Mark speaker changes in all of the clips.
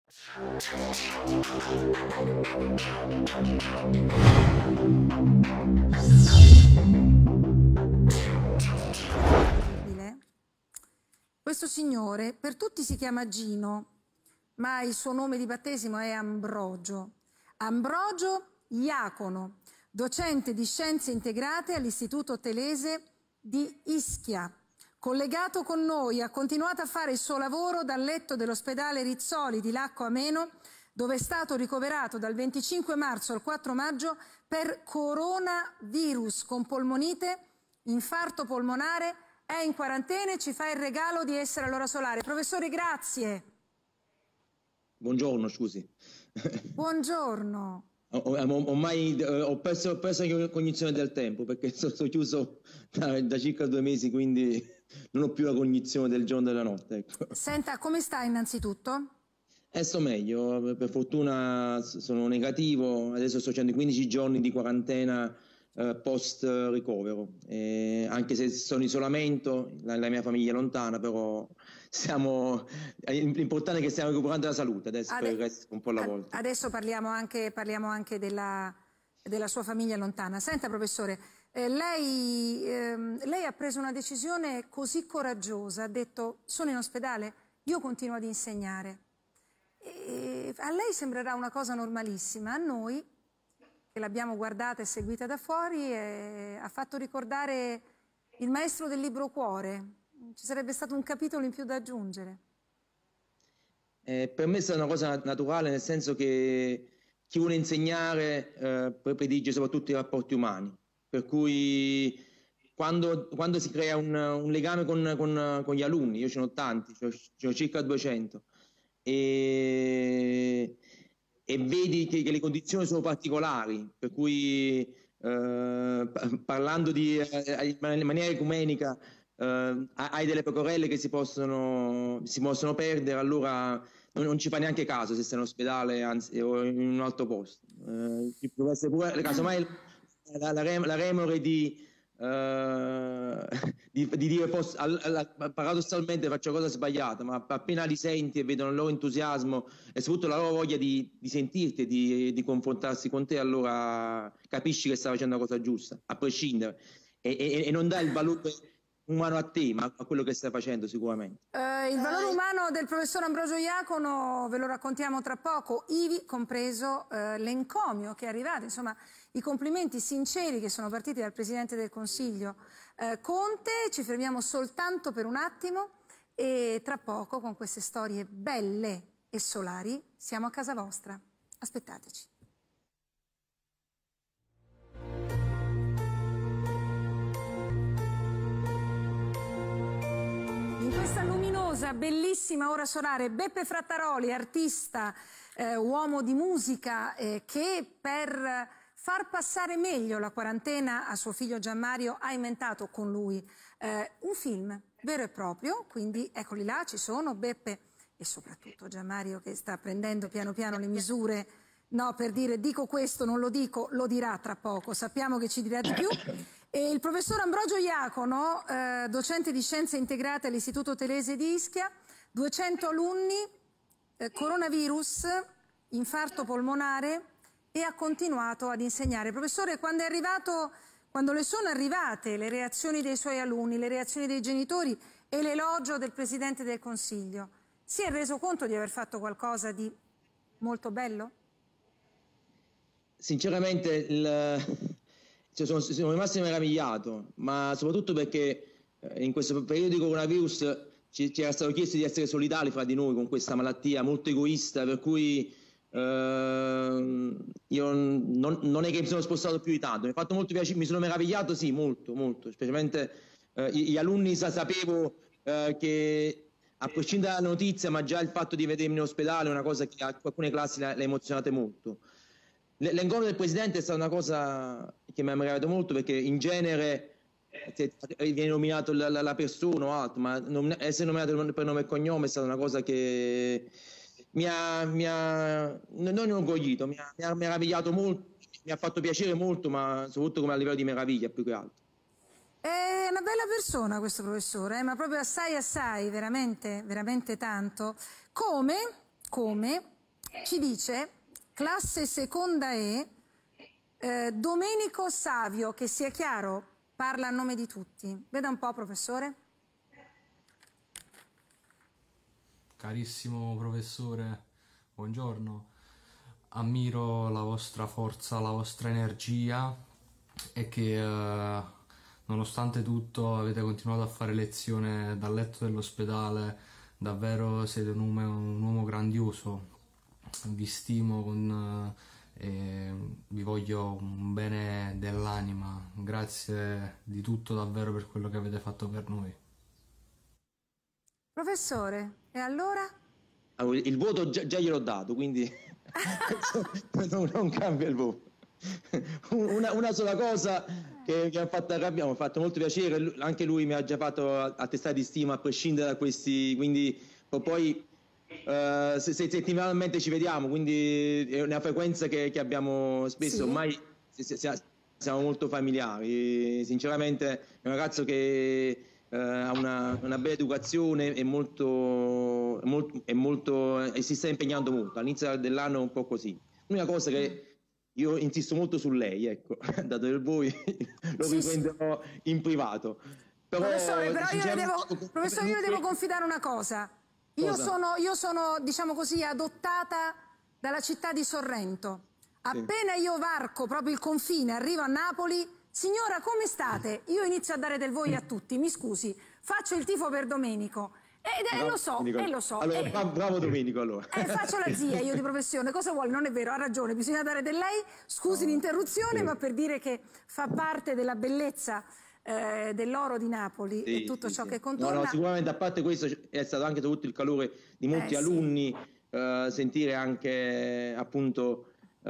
Speaker 1: Questo signore per tutti si chiama Gino, ma il suo nome di battesimo è Ambrogio. Ambrogio Iacono, docente di scienze integrate all'Istituto Telese di Ischia. Collegato con noi, ha continuato a fare il suo lavoro dal letto dell'ospedale Rizzoli di Lacco Ameno, dove è stato ricoverato dal 25 marzo al 4 maggio per coronavirus con polmonite, infarto polmonare. È in quarantena e ci fa il regalo di essere all'ora solare. Professore, grazie.
Speaker 2: Buongiorno, scusi.
Speaker 1: Buongiorno.
Speaker 2: Ormai ho perso cognizione del tempo, perché sono chiuso da circa 2 mesi, quindi non ho più la cognizione del giorno e della notte. Ecco.
Speaker 1: Senta, come sta innanzitutto?
Speaker 2: Sto meglio, per fortuna sono negativo, adesso sto facendo 15 giorni di quarantena post ricovero, anche se sono in isolamento, la mia famiglia è lontana, però l'importante è che stiamo recuperando la salute adesso, per il resto un po' alla volta.
Speaker 1: Adesso parliamo anche della sua famiglia lontana. Senta, professore, lei ha preso una decisione così coraggiosa, ha detto: sono in ospedale, io continuo ad insegnare. E a lei sembrerà una cosa normalissima, a noi che l'abbiamo guardata e seguita da fuori ha fatto ricordare il maestro del libro Cuore. Ci sarebbe stato un capitolo in più da aggiungere.
Speaker 2: Per me è stata una cosa naturale, nel senso che chi vuole insegnare predilige soprattutto i rapporti umani, per cui quando si crea un legame con gli alunni, io ce ne ho tanti, ce ne ho circa 200, e vedi che le condizioni sono particolari, per cui parlando in maniera ecumenica, hai delle pecorelle che si possono perdere, allora non ci fa neanche caso se sei in ospedale, anzi, o in un altro posto. Ci può essere pure, casomai, la remore di dire paradossalmente faccio cosa sbagliata, ma appena li senti e vedono il loro entusiasmo e soprattutto la loro voglia di sentirti e di confrontarsi con te, allora capisci che stai facendo la cosa giusta, a prescindere, e non dai il valore umano a te, ma a quello che stai facendo sicuramente.
Speaker 1: Il valore umano del professor Ambrogio Iacono ve lo raccontiamo tra poco, ivi compreso l'encomio che è arrivato, insomma i complimenti sinceri che sono partiti dal Presidente del Consiglio Conte. Ci fermiamo soltanto per un attimo e tra poco, con queste storie belle e solari, siamo a casa vostra. Aspettateci. In questa luminosa, bellissima ora solare, Beppe Frattaroli, artista, uomo di musica, che per far passare meglio la quarantena a suo figlio Gianmario ha inventato con lui un film vero e proprio, quindi eccoli là, ci sono Beppe e soprattutto Gianmario che sta prendendo piano piano le misure, no, per dire dico questo, non lo dico, lo dirà tra poco, sappiamo che ci dirà di più. E il professor Ambrogio Iacono, docente di scienze integrate all'Istituto Telese di Ischia, 200 alunni, coronavirus, infarto polmonare, e ha continuato ad insegnare. Professore, quando le sono arrivate le reazioni dei suoi alunni, le reazioni dei genitori e l'elogio del Presidente del Consiglio, si è reso conto di aver fatto qualcosa di molto bello?
Speaker 2: Sinceramente sono rimasto meravigliato, ma soprattutto perché in questo periodo di coronavirus ci era stato chiesto di essere solidali fra di noi con questa malattia molto egoista, per cui io non è che mi sono spostato più di tanto, mi ha fatto molto piacere, mi sono meravigliato, sì, molto, molto, specialmente gli alunni sapevo che a prescindere dalla notizia, ma già il fatto di vedermi in ospedale è una cosa che a alcune classi le ha emozionate molto. L'encomio del Presidente è stata una cosa che mi ha meravigliato molto, perché in genere viene nominato la persona o altro, ma essere nominato per nome e cognome è stata una cosa che non inorgoglito, mi ha meravigliato molto, mi ha fatto piacere molto, ma soprattutto come a livello di meraviglia più che altro.
Speaker 1: È una bella persona questo professore, ma proprio assai, veramente, veramente tanto. Come ci dice, classe seconda E, Domenico Savio, che sia chiaro, parla a nome di tutti. Veda un po', professore.
Speaker 3: Carissimo professore, buongiorno. Ammiro la vostra forza, la vostra energia e che nonostante tutto avete continuato a fare lezione dal letto dell'ospedale. Davvero siete un uomo grandioso. Vi stimo e vi voglio un bene dell'anima. Grazie di tutto davvero per quello che avete fatto per noi.
Speaker 1: Professore, e allora?
Speaker 2: Il voto già gliel'ho dato, quindi non cambia il voto. Una sola cosa che abbiamo fatto molto piacere, anche lui mi ha già fatto attestare di stima a prescindere da questi, quindi poi settimanalmente ci vediamo, quindi è una frequenza che abbiamo spesso, sì. Ormai siamo molto familiari, sinceramente è un ragazzo che ha una bella educazione e si sta impegnando molto. All'inizio dell'anno è un po' così. L'unica cosa che io insisto molto su lei, ecco, dato che voi lo riprenderò in privato. Però,
Speaker 1: professore, io le devo confidare una cosa. Io sono, diciamo così, adottata dalla città di Sorrento. Appena io varco proprio il confine, arrivo a Napoli, signora, come state? Io inizio a dare del voi a tutti, mi scusi, faccio il tifo per Domenico. Lo so.
Speaker 2: Allora, bravo Domenico, allora.
Speaker 1: Faccio la zia io di professione, cosa vuole? Non è vero, ha ragione, bisogna dare del lei, scusi l'interruzione, ma per dire che fa parte della bellezza dell'oro di Napoli e tutto ciò che contorna.
Speaker 2: No, sicuramente, a parte questo, è stato anche tutto il calore di molti alunni, sentire anche appunto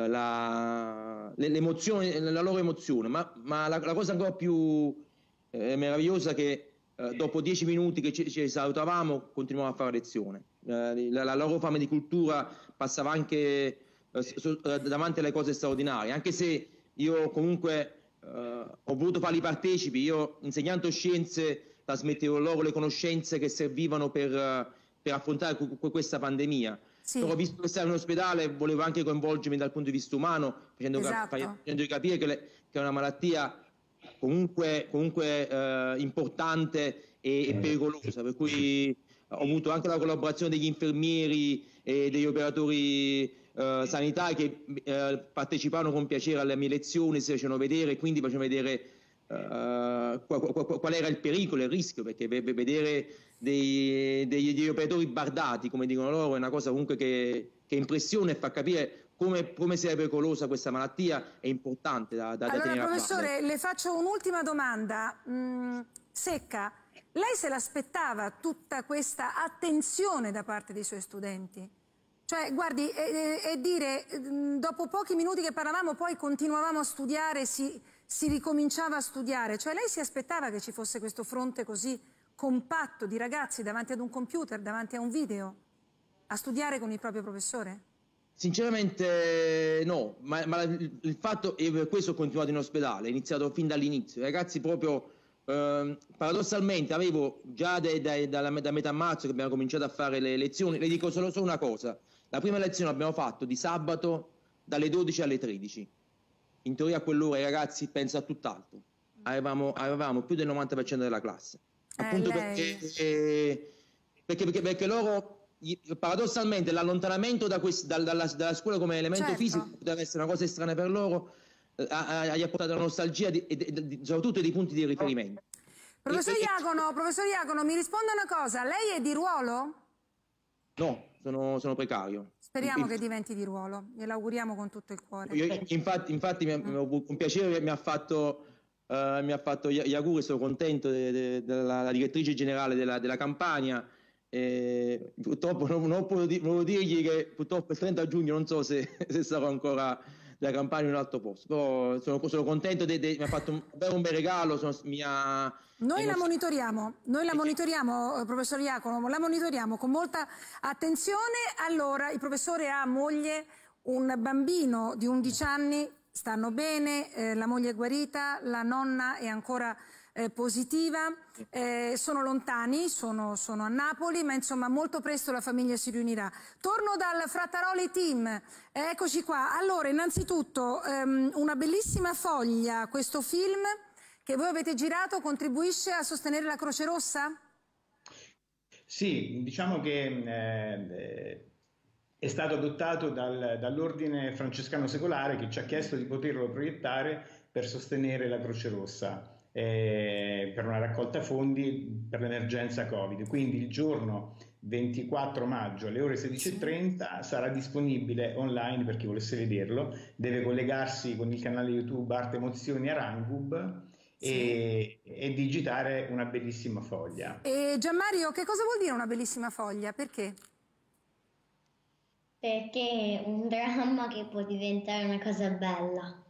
Speaker 2: l'emozione, la loro emozione, ma la cosa ancora più meravigliosa che dopo 10 minuti che ci salutavamo continuavamo a fare lezione. La loro fame di cultura passava anche davanti alle cose straordinarie, anche se io comunque ho voluto farli partecipi. Io, insegnando scienze, trasmettevo loro le conoscenze che servivano per affrontare questa pandemia. Però, visto che stavo in ospedale, volevo anche coinvolgermi dal punto di vista umano, facendo capire che è una malattia comunque importante e pericolosa, per cui ho avuto anche la collaborazione degli infermieri e degli operatori sanitari che partecipavano con piacere alle mie lezioni, si facevano vedere, quindi facevano vedere qual era il pericolo, il rischio, perché vedere degli operatori bardati, come dicono loro, è una cosa comunque che impressiona e fa capire come sia pericolosa questa malattia. È importante da tenere a bada.
Speaker 1: Professore, le faccio un'ultima domanda secca. Lei se l'aspettava tutta questa attenzione da parte dei suoi studenti? Cioè, guardi, dopo pochi minuti che parlavamo, poi continuavamo a studiare, si ricominciava a studiare. Cioè, lei si aspettava che ci fosse questo fronte così compatto di ragazzi davanti ad un computer, davanti a un video, a studiare con il proprio professore?
Speaker 2: Sinceramente no, ma il fatto, e per questo ho continuato in ospedale, è iniziato fin dall'inizio. I ragazzi proprio, paradossalmente, avevo già da metà marzo che abbiamo cominciato a fare le lezioni. Le dico solo una cosa: la prima lezione l'abbiamo fatto di sabato dalle 12 alle 13. In teoria a quell'ora i ragazzi pensano a tutt'altro. Avevamo più del 90% della classe. Appunto perché loro, paradossalmente, l'allontanamento dalla scuola come elemento fisico poteva essere una cosa strana per loro, gli ha portato la nostalgia soprattutto dei punti di riferimento.
Speaker 1: Professor Iacono, mi risponda una cosa: lei è di ruolo?
Speaker 2: No, sono precario.
Speaker 1: Speriamo che diventi di ruolo, glielo auguriamo con tutto il cuore.
Speaker 2: Infatti con piacere mi ha fatto gli auguri, sono contento della direttrice generale della Campania. Purtroppo non volevo dirgli che purtroppo il 30 giugno non so se sarò ancora della Campania in un altro posto, però sono contento, mi ha fatto un bel regalo.
Speaker 1: Noi la monitoriamo, professor Iacono, la monitoriamo con molta attenzione. Allora, il professore ha moglie, un bambino di 11 anni, stanno bene, la moglie è guarita, la nonna è ancora positiva. Sono lontani, sono a Napoli, ma insomma molto presto la famiglia si riunirà. Torno dal Frattaroli Team, eccoci qua. Allora, innanzitutto una bellissima foglia, questo film che voi avete girato contribuisce a sostenere la Croce Rossa?
Speaker 4: Sì, diciamo che è stato adottato dall'Ordine Francescano Secolare, che ci ha chiesto di poterlo proiettare per sostenere la Croce Rossa per una raccolta fondi per l'emergenza Covid. Quindi il giorno 24 maggio alle ore 16:30 sarà disponibile online per chi volesse vederlo. Deve collegarsi con il canale YouTube Arte Emozioni Arangub e digitare una bellissima foglia.
Speaker 1: E Gianmario, che cosa vuol dire una bellissima foglia? Perché?
Speaker 5: Perché è un dramma che può diventare una cosa bella.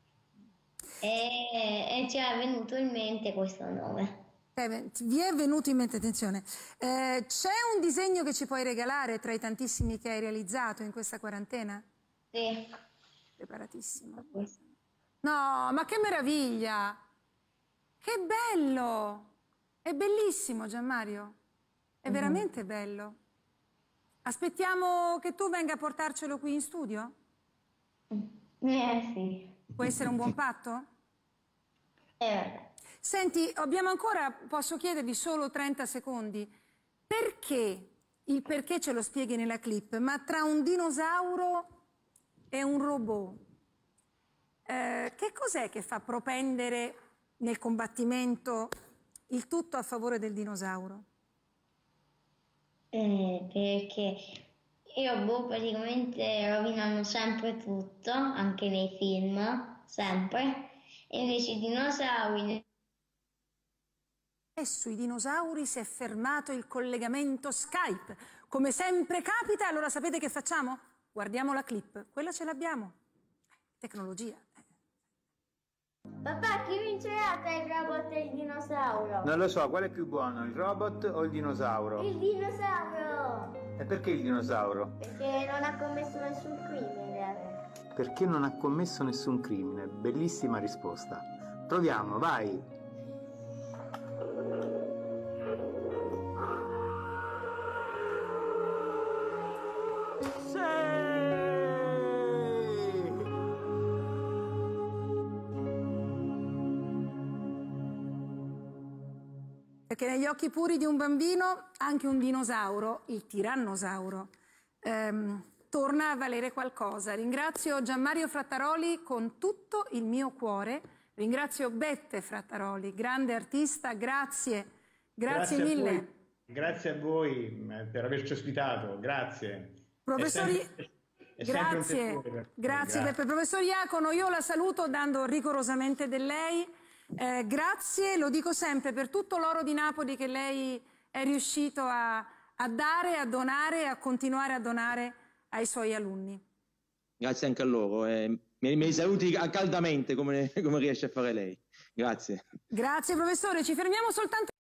Speaker 5: E ci è venuto in mente questo nome.
Speaker 1: Vi è venuto in mente, attenzione, c'è un disegno che ci puoi regalare tra i tantissimi che hai realizzato in questa quarantena?
Speaker 5: Sì.
Speaker 1: Preparatissimo. No, ma che meraviglia! Che bello! È bellissimo, Gianmario. È veramente bello. Aspettiamo che tu venga a portarcelo qui in studio?
Speaker 5: Sì.
Speaker 1: Può essere un buon patto?
Speaker 5: Vabbè.
Speaker 1: Senti, abbiamo ancora, posso chiedervi solo 30 secondi. Perché? Il perché ce lo spieghi nella clip, ma tra un dinosauro e un robot, che cos'è che fa propendere nel combattimento il tutto a favore del dinosauro?
Speaker 5: Perché i robot praticamente rovinano sempre tutto, anche nei film, sempre, e invece i dinosauri...
Speaker 1: E sui dinosauri si è fermato il collegamento Skype. Come sempre capita, allora sapete che facciamo? Guardiamo la clip, quella ce l'abbiamo. Tecnologia.
Speaker 5: Papà, chi vincerà tra il robot e il dinosauro?
Speaker 6: Non lo so, qual è più buono, il robot o il dinosauro?
Speaker 5: Il dinosauro!
Speaker 6: E perché il dinosauro?
Speaker 5: Perché non ha commesso nessun crimine.
Speaker 6: Perché non ha commesso nessun crimine. Bellissima risposta. Proviamo, vai!
Speaker 1: Perché negli occhi puri di un bambino anche un dinosauro, il tirannosauro, torna a valere qualcosa. Ringrazio Gianmario Frattaroli con tutto il mio cuore, ringrazio Beppe Frattaroli, grande artista, grazie mille.
Speaker 4: Grazie a voi per averci ospitato, grazie.
Speaker 1: Professori,
Speaker 4: grazie
Speaker 1: Beppe. Professor Iacono, io la saluto dando rigorosamente del lei. Grazie, lo dico sempre, per tutto l'oro di Napoli che lei è riuscito a dare, a donare e a continuare a donare ai suoi alunni.
Speaker 2: Grazie anche a loro. Mi saluti caldamente come riesce a fare lei. Grazie.
Speaker 1: Grazie professore, ci fermiamo soltanto.